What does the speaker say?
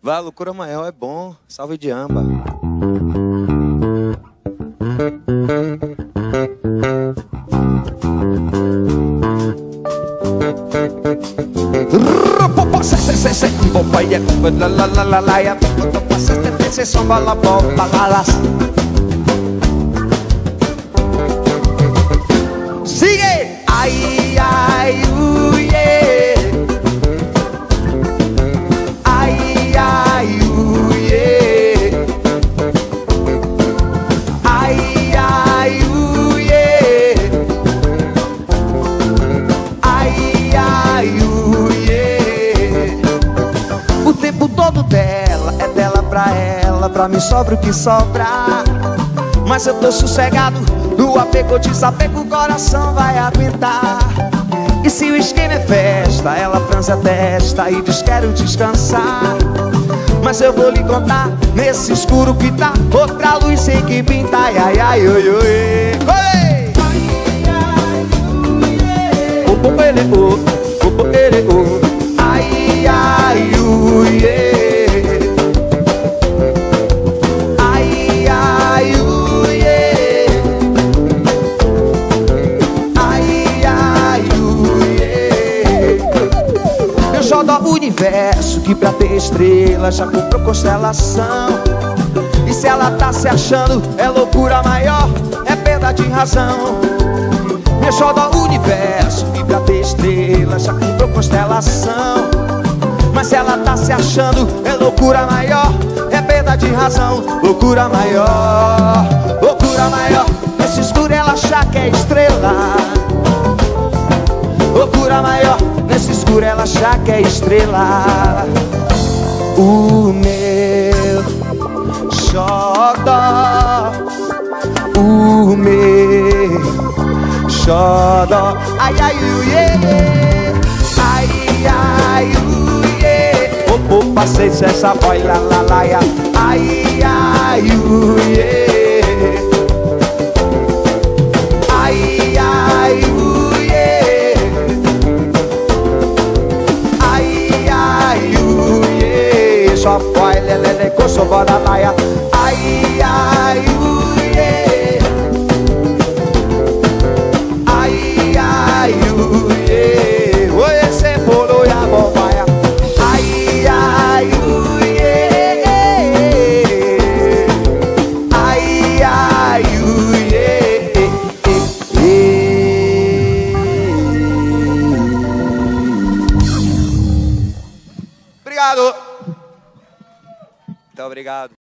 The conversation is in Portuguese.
Vai, a loucura maior é bom. Salve de amba. Sigue! Ai, ai, uie. Ai, ai, uie. Ai, ai, uie. Ai, ai, uie. O tempo todo dela é dela pra ela. Pra mim sobra o que sobra. Mas eu tô sossegado. No apego, desapego, o coração vai aguentar. E se o esquema é festa, ela franze a testa e diz quero descansar. Mas eu vou lhe contar, nesse escuro que tá, outra luz sem que pinta. Ai, ai, ai, oi, oi, oi. Ai, ai, uie. Ai, ai, uie. Ai, ai, uie. Eu jogo ao universo que pra ter estrela já comprou constelação. E se ela tá se achando, é loucura maior, é perda de razão. Eu jogo ao universo que pra ter estrela já comprou constelação. Mas se ela tá se achando, é loucura maior, é perda de razão. Loucura maior, loucura maior. Nesse escuro ela achar que é estrela. Loucura maior, nesse escuro ela achar que é estrela. O meu xodó, o meu xodó. Ai, ai, uie. Ai, ai, uie. Opa, passei essa boy, la, la, la, ya. Ai, ai, uie. Ai, ai, uie. Ai, ai, uie. Só foi, lelele, coço, bora lá, ya. Ai, ai, uie. Ai, ai, uie. Oi, esse bolo e a bombaia. Ai, ai, uie. Ai, ai, uie. Obrigado. Muito obrigado.